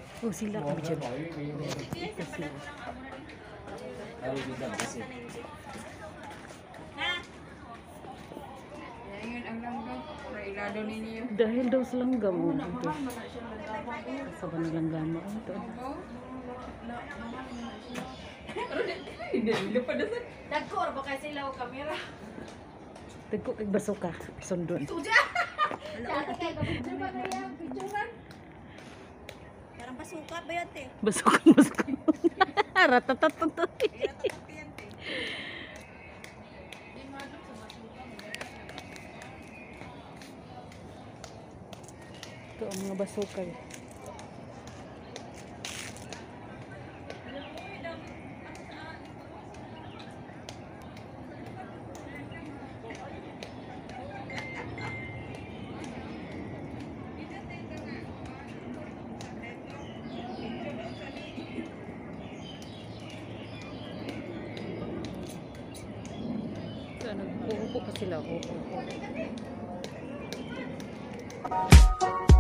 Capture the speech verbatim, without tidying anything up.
Oh, sila kami dyan. Dahil daw sa langgam. Oh, ito. Sa ba na langgam? Ito. Dagkor ba kayo sila o kamera? Tagko kay basuka. Sundon. Parang basuka ba yan, te? Basuka, basuka. Ratatatatut. Ito ang mga basuka. Nag-uupo pa sila. Uupo.